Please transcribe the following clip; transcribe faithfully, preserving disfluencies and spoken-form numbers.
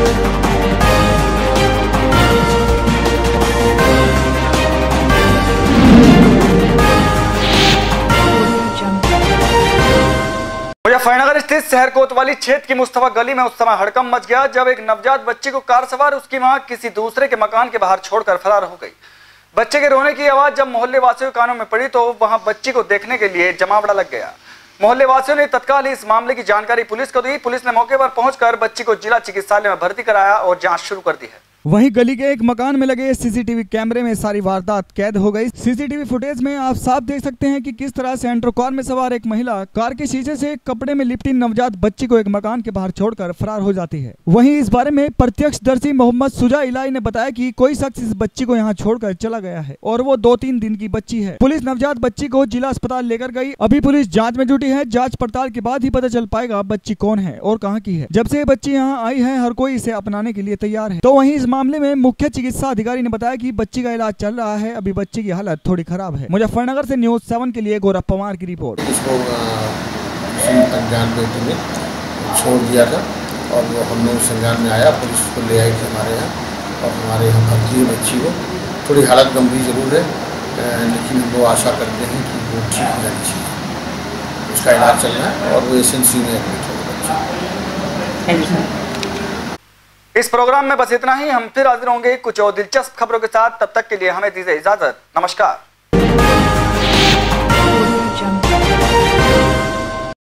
मुजफ्फरनगर स्थित शहर कोतवाली क्षेत्र की मुस्तफा गली में उस समय हड़कंप मच गया जब एक नवजात बच्ची को कार सवार उसकी मां किसी दूसरे के मकान के बाहर छोड़कर फरार हो गई। बच्चे के रोने की आवाज जब मोहल्ले वासियों के कानों में पड़ी तो वहां बच्ची को देखने के लिए जमावड़ा लग गया। मोहल्ले वासियों ने तत्काल ही इस मामले की जानकारी पुलिस को दी। पुलिस ने मौके पर पहुंचकर बच्ची को जिला चिकित्सालय में भर्ती कराया और जांच शुरू कर दी है। वहीं गली के एक मकान में लगे सीसीटीवी कैमरे में सारी वारदात कैद हो गई। सीसीटीवी फुटेज में आप साफ देख सकते हैं कि किस तरह सेंट्रो कार में सवार एक महिला कार के शीशे से कपड़े में लिपटी नवजात बच्ची को एक मकान के बाहर छोड़कर फरार हो जाती है। वहीं इस बारे में प्रत्यक्षदर्शी मोहम्मद सुजा इलाई ने बताया कि कोई शख्स इस बच्ची को यहां छोड़कर चला गया है और वो दो तीन दिन की बच्ची है। पुलिस नवजात बच्ची को जिला अस्पताल लेकर गई। अभी पुलिस जाँच में जुटी है। जाँच पड़ताल के बाद ही पता चल पाएगा बच्ची कौन है और कहाँ की है। जब से बच्ची यहाँ आई है हर कोई इसे अपनाने के लिए तैयार है। तो वहीं इस मामले में मुख्य चिकित्सा अधिकारी ने बताया कि बच्ची का इलाज चल रहा है। अभी बच्ची की हालत थोड़ी खराब है। मुजफ्फरनगर से न्यूज सेवन के लिए गौरव पवार की रिपोर्ट। उसको अनजान बेटी ने छोड़ दिया था और वो हम लोग संज्ञान में आया, पुलिस उसको ले आई थी हमारे यहाँ और हमारे यहाँ भर्ती है बच्ची को। थोड़ी हालत गंभीर जरूर है लेकिन वो आशा करते हैं कि वो ठीक हो जानी चाहिए। उसका इलाज चल रहा है और वो एस एन सी में एडमिट हो बच्चा। इस प्रोग्राम में बस इतना ही। हम फिर हाजिर होंगे कुछ और दिलचस्प खबरों के साथ। तब तक के लिए हमें दीजिए इजाजत। नमस्कार।